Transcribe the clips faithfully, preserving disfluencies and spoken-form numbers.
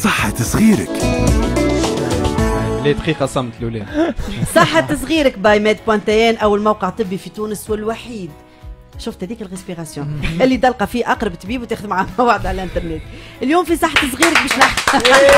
صحة صغيرك. ليه دقيقة صمت الأولى. صحة صغيرك باي ميد بوانتيان، أول موقع طبي في تونس والوحيد. شفت هذيك الغسبيراسيون اللي تلقى فيه أقرب طبيب وتاخذ معاه موعد على الانترنت. اليوم في صحة صغيرك باش نحكي.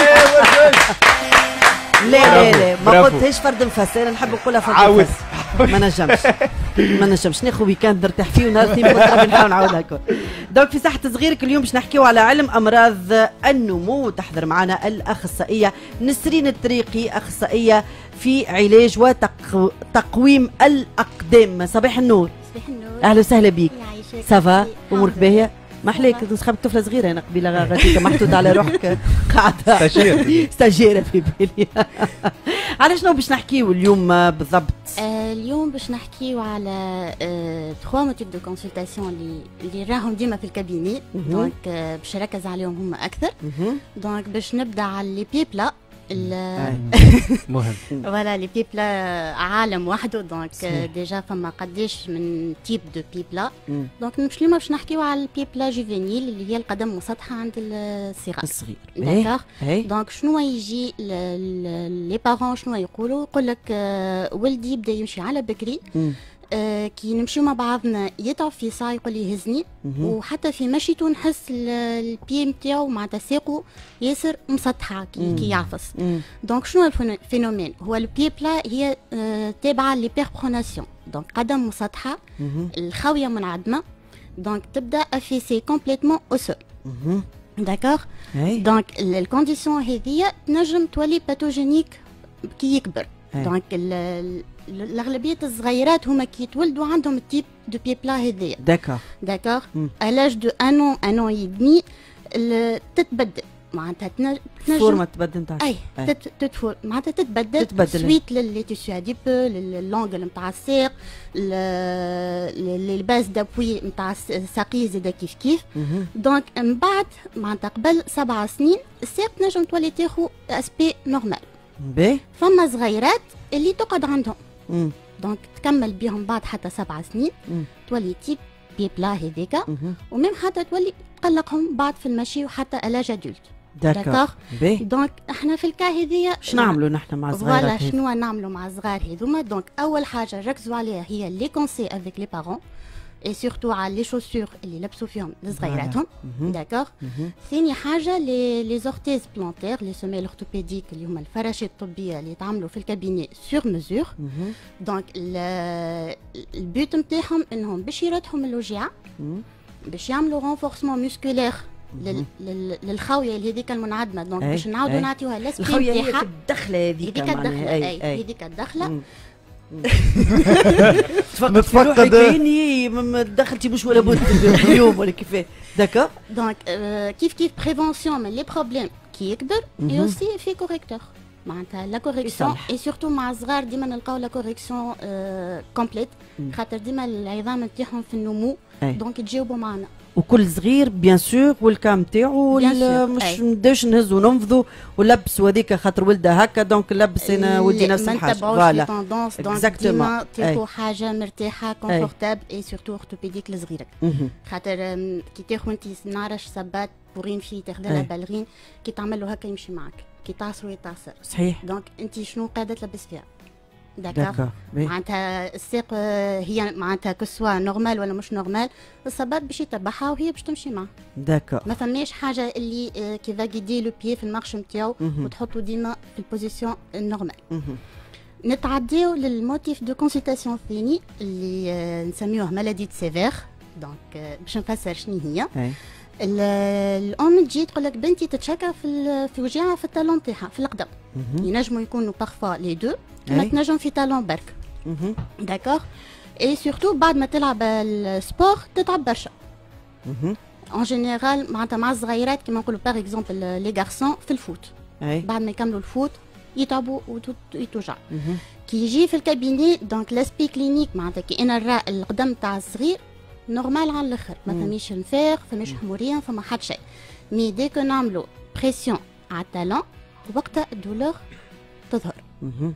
لا لا لا ما قلتهاش فرد مفسر، انا نحب نقولها فرد مفسر. ما نجمش ما نجمش ناخذ ويكاند نرتاح فيه ونهار اثنين بكره نحاول نعاودها الكل. دونك في صحة صغيرك اليوم باش نحكيو على علم أمراض النمو، تحضر معنا الأخصائية نسرين الطريقي، أخصائية في علاج وتقويم الأقدام. صباح النور. صباح النور. أهلا وسهلا بك. سافا أمورك باهية؟ ما حليك نسخبك طفله صغيره انا قبيله غاديك محطوط على روحك قاعده ستاجيره في بالي. على شنو باش نحكيو اليوم بالضبط؟ آه اليوم باش نحكيو على ثلاثة موتيف دو كونسلتاسيون اللي اللي راهم ديما في الكابيني، دونك آه باش نركز عليهم هما اكثر. دونك باش نبدا على لي بي بلا مهم. فوالا لي بي بلا عالم وحده، دونك ديجا فما قداش من تيب دو بي بلا. دونك مش اليوم باش نحكيو على البي بلا جوفينيل اللي هي القدم مسطحه عند الصغار الصغير. داكوغ. دونك شنو يجي لي بارون شنو يقولوا؟ يقول لك ولدي بدا يمشي على بكري، آه كي نمشيو مع بعضنا يتعب في ساعة يقول لي يهزني، وحتى في مشيتو نحس البي نتاعو معناتها ساقو ياسر مسطحة كي, كي يعفص. دونك شنو الفينومين؟ هو البي بلا هي آه تابعة للبيربروناسيون، دونك قدم مسطحة، الخاوية منعدمة، دونك تبدا افيسي كومبليتمون او سول. داكوغ. دونك الكونديسيون هذيا تنجم تولي باثوجينيك كي يكبر. دونك الاغلبيه الصغيرات هما كي يتولدوا عندهم التيب دو بي بلا هذايا. داكوغ داكوغ. الاج دو ان ان ان ان يدمي تتبدل معناتها تنجم الفورمه تتبدل نتاع اي تتفور معناتها تتبدل, تتبدل. سويت للي تيسيو اديبو للونجل نتاع الساق للباس دابوي نتاع الساقيه زاده كيف كيف. دونك من بعد معناتها قبل سبع سنين الساق تنجم تولي تاخذ اسبي نورمال. باهي. فما صغيرات اللي تقعد عندهم دونك تكمل بهم بعد حتى سبع سنين مم. تولي تيب بي بلا هذيك، وميم حتى تولي تقلقهم بعد في المشي وحتى الاج ادولت. داكوغ. دونك احنا في الكا هذيا شنو نعملوا نحن مع الصغيرات؟ فوالا شنو نعملوا مع الصغار هذوما؟ دونك اول حاجه ركزوا عليها هي لي كونسي افيك لي بارون، اي سورتو على لي شوسور اللي لبسوا فيهم لصغيراتهم. داكوغ. ثاني حاجه لي لي زورتيز بلانتير لي سوميل اورثوبيديك اللي هما الفراشات الطبيه اللي يتعملوا في الكابيني سور مزور. دونك البوت نتاعهم انهم باش يردهم الوجيعه، باش يعملوا رونفورسمون موسكولير للخاويه اللي هذيك المنعدمه. دونك باش نعاودوا نعطيوها لاسبي الخاويه هذيك الدخله هذيك هذيك الدخله اي هذيك الدخله. تفقد كايني ما دخلتي مش ولا بد اليوم ولا كيفاه. داكا. دونك كيف كيف بريفونسيون من لي بروبليم كي يكبر اي اوسي في كوريكتور معناتها لا كوريكسيون، اي سورتو مع الصغار ديما نلقاو لا كوريكسيون كومبليت خاطر ديما العظام نتاعهم في النمو. دونك يتجاوبوا معنا وكل صغير بيان سور والكام تاعو مش نبداوش نهزو وننفضوا ولبس وهذيك خاطر ولده هكا دونك لبس انا ودي نفس الحاجه. فوالا دونك ديما تلقوا حاجه مرتاحه كونفورتابل اي سورتو اورثوبيديك لصغيرك. خاطر كي تاخذ انت نعرش سبات بورين فيه تاخذ لها بالغين كي تعمل له هكا يمشي معك، كي تعصر يتعصر. صحيح. دونك انت شنو قاعده تلبس فيها؟ داكوغ. معناتها الساق هي معناتها كسوا نورمال ولا مش نورمال، الصبات باش يتبعها وهي باش تمشي معاه. داكوغ. ما فماش حاجه اللي كي فاغيدي لو بيي في المارش نتاعو وتحطو ديما في البوزيسيون النورمال. نتعديو للموتيف دو كونسلتاسيون الثاني اللي نسميوه مالادي دو سيفير. دونك باش نفسر شنو هي. الام تجي تقول لك بنتي تتشكى في في وجيعها في التالون تاعها في القدم. ينجموا يكونوا بارفوا لي دو، كما تنجم في تالون برك. داكوغ. اي سورتو بعد ما تلعب السبور تتعب برشا. اون جينيرال معناتها مع الصغيرات كيما نقولوا باغ اكزومبل لي غارسون في الفوت. بعد ما يكملوا الفوت يتعبوا ويتوجع. كي يجي في الكابيني دونك لاسبي كلينيك معناتها كي انا نرى القدم تاع الصغير نورمال على الاخر، ما فماش نفاخ فماش حموريه فما حد شيء. مي ديكو نعملوا بريسيون على التالون وقتها الدولور تظهر.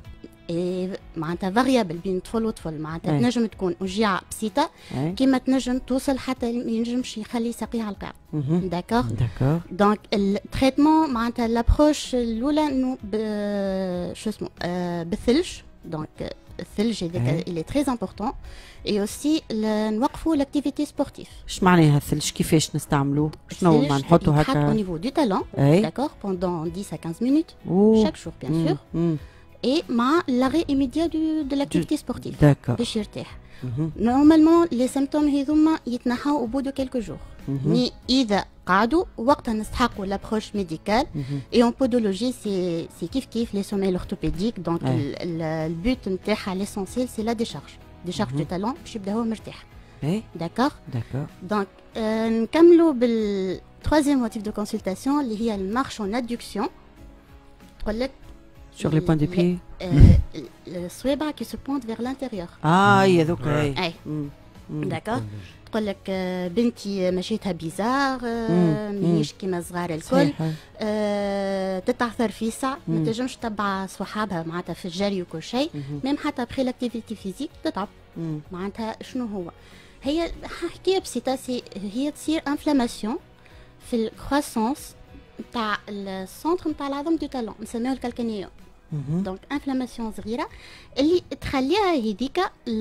اي معناتها فاريابل بين طفل وطفل، معناتها تنجم تكون وجيعه بسيطه كيما تنجم توصل حتى ما ينجمش يخلي ساقيه على القاع. داكور داكور. دونك التريتمون معناتها لابروش الاولى انه شو اسمه آه بالثلج. دونك الثلج هذاك اللي تري امبورطون اي اوسي نوقفوا لاكتيفيتي سبورتيف. اش معناها الثلج؟ كيفاش نستعملوه؟ شنو ما نحطوا هكا؟ نحط او نيفو دو تالون داكور بوندون عشرة à quinze minutes chaque jour bien sûr. Et مع l'arrêt immédiat de, de l'activité sportive. D'accord. باش يرتاح. Normalement les symptômes هذوما يتنحوا au bout de quelques jours. Mais إذا قعدوا وقتها نستحقوا l'approche médicale. Et en podologie c'est c'est kiff kiff les sommeils orthopédiques. Donc le but نتاعها l'essentiel c'est la décharge. Décharge du talon باش يبدا هو مرتاح. D'accord. D'accord. Donc نكملوا بال troisième motif de consultation اللي هي المارش en adduction. تقول لك sur les points des pieds. الصوابع qui se pointent vers l'intérieur. اه هي ذوك هي. اي داكور. تقول لك بنتي مشيتها بيزار ماهيش كيما الصغار الكل. تتعثر في ساعة ما تنجمش تتبع صحابها معناتها في الجري وكل شيء. ميم حتى بخي لاكتيفيتي فيزيك تتعب. معناتها شنو هو؟ هي حكاية بسيطة هي تصير انفلاماسيون في الكرواسونس نتاع السونتر نتاع العظم دو تالون نسميوه الكالكانيوم. دونك انفلاماسيون صغيره اللي تخليها هذيك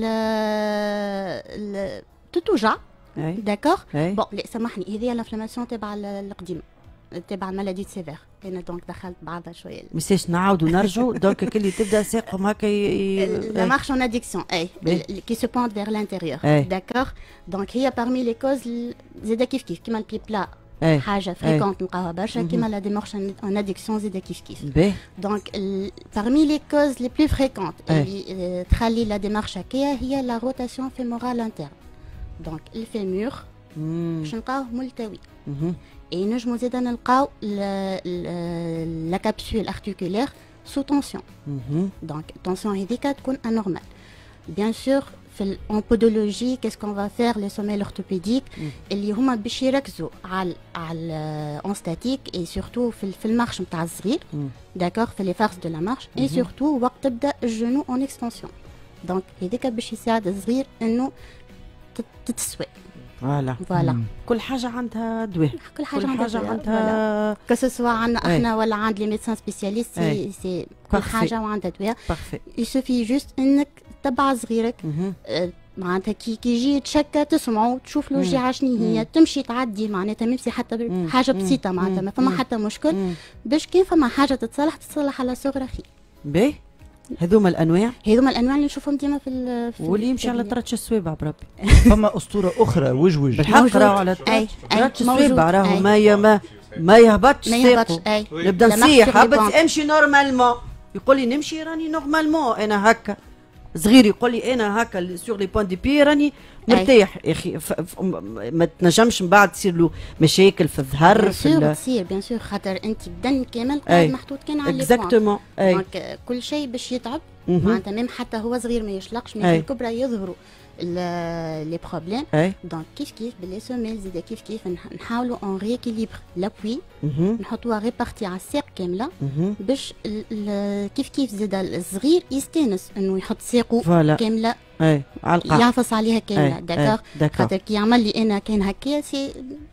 ل تتوجع. داكور. بون لا سامحني هذه الانفلاماسيون تبع القديمه تبع المالادي سيفير. انا دونك دخلت بعضها شويه ماشيش نعاودوا نرجعوا. دونك كل تبدا ساقهم هكا لا مارش اون اديكسيون اي كي سو بوند فيغ لانتيريور. داكور. دونك هي بارمي لي كوز زاده كيف كيف كيما البي بلا حاجه فريكونت نلقاوها برشا كيما لا ديمارش اون اديكسيون زاده كيف كيف. دونك بارمي لي كوز لي بلو فريكونت اللي تخلي لا ديمارش هكايا هي لا روتاسيون فيمورال انترن. دونك الفيمور باش نلقاوه ملتوي. اي نجمو زاده نلقاو لا كابسول ارتيكولير سو تونسيون. دونك التونسيون هذيك تكون انورمال. بيان سور في الامبودولوجي كيس كون فا فير لي سوميل اورثوبيديك اللي هما باش يركزوا على على اون ستاتيك اي سورتو في في المارش نتاع الصغير. داكور في لي فارس دو لا مارش اي سورتو وقت تبدا الجنو اون اكستنسيون. دونك هذيك باش يساعد الصغير انه تتسوى. فوالا فوالا كل حاجه عندها دواء. كل حاجه, كل حاجة عندها كسوا عندنا احنا ولا عند لي ميدسان سبيسياليست سي سي كل حاجه وعندها دواء. يسوفي جوست انك تبع صغيرك معناتها كي كي يجي تشكى تسمعوا تشوف له وجيعه شنو هي تمشي تعدي معناتها ميمسي حتى حاجه بسيطه معناتها ما فما حتى مشكل باش كان فما حاجه تتصلح تتصلح على صغر خير. باهي هذوما الانواع هذوما الانواع اللي نشوفهم ديما في, في واللي يمشي على طرش السويبع بربي. فما اسطوره اخرى وجوج بالحق راهو على طرش السويبع راهو ما ما ما يهبطش ساقو. نبدا نصيح هبط امشي نورمالمون يقول لي نمشي راني نورمالمون انا هكا صغير يقول لي انا هكا سور لي بوين دي بي راني مرتاح يا اخي. ما تنجمش من بعد تصير له مشاكل في الظهر في تصير بيان سور خاطر انت بدن كامل قاعد محطوط كان على اكزاكتومون. دونك كل شيء باش يتعب معناتها ميم حتى هو صغير ما يشلقش مي الكبرى يظهروا لي بروبليم. دونك كيف كيف باللي سوميل زيد كيف كيف نحاولوا اون ريكيليبر لابوي نحطوها ريبارتي على الساق كامله باش كيف كيف زيد الصغير يستانس انه يحط ساقه كامله اي على القاع يعفص عليها كامله. داكور. خاطر كي يعمل لي انا كان هكايا سي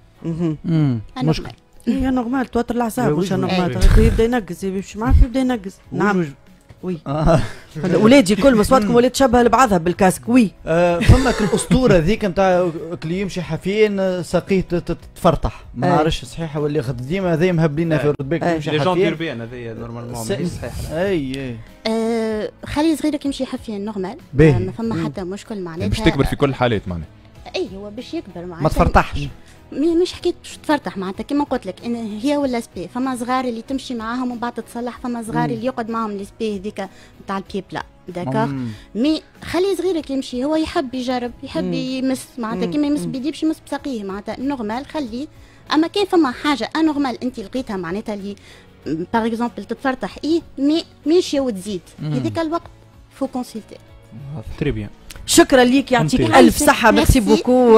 مشكل. هي نورمال توتر الاعصاب مش نورمال يبدا ينقص يمشي معاك يبدا ينقص. نعم وي ولادي كل مصواتكم ولات تشبه لبعضها بالكاسك. وي فما الاسطوره ذيك نتاع اللي يمشي حافيين ساقيه تفرطح ما نعرفش صحيحه ولا غد ديما هذا مهبلين في رتبك يمشي حافيين. لي جون ديربيان هذه نورمالمون مش صحيحه. اي اي خلي صغيرك يمشي حافيين نورمال ما فما حتى مشكل معناتها باش تكبر في كل الحالات معناها. اي هو باش يكبر معناتها ما تفرطحش مش حكيت باش تفرطح معناتها كيما قلت لك ان هي ولا سبي. فما صغار اللي تمشي معاهم ومن بعد تصلح. فما صغار اللي يقعد معاهم السبي هذيك نتاع البي بلا. داكور. مي خلي صغيرك يمشي هو يحب يجرب يحب يمس معناتها كيما يمس بيديه باش يمس بساقيه معناتها نورمال خليه. اما كان فما حاجه انورمال انت لقيتها معناتها اللي باغ اكزومبل تتفرطح ايه مي ماشيه وتزيد هذيك الوقت فو كونسلتي. تري بيان. شكرا ليك، يعطيك الف صحه. ميرسي بوكو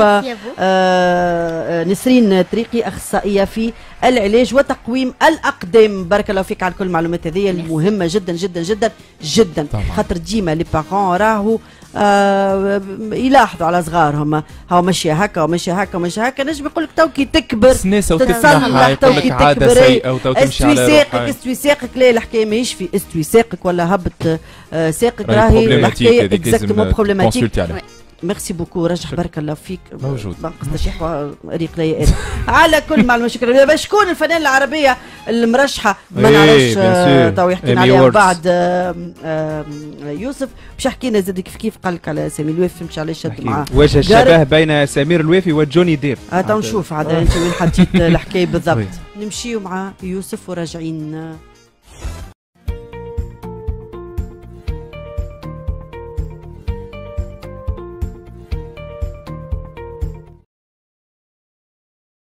نسرين طريقي، اخصائيه في العلاج وتقويم الاقدام. بارك الله فيك على كل المعلومات هذه المهمه جدا جدا جدا جدا، خاطر ديما لي بارون راهو آه يلاحظوا على صغارهم، هاو ماشيه هكا وماشيه هكا وماشيه هكا، نجم يقول لك تو كي تكبر تتصلح، تو كي تكبر استوي ساقك استوي ساقك. لا الحكايه ماهيش في استوي ساقك ولا هبط آه ساقك، راهي الحكايه اكزاكتومون بروبليماتيك. ميرسي بوكو رجح، بارك الله فيك. موجود ما نقصدش ريق ليا على كل معلومه. شكرا. شكون الفنانه العربيه المرشحه؟ ما نعرفش تو يحكي عليها بعد يوسف. باش يحكي لنا زاد كيف كيف قال لك على سمير الوافي، فهمتش علاش شد معاه وجه الشبه بين سمير الوافي وجوني ديب. تو نشوف عاد انت وين حطيت الحكايه بالضبط. نمشيو مع يوسف وراجعين.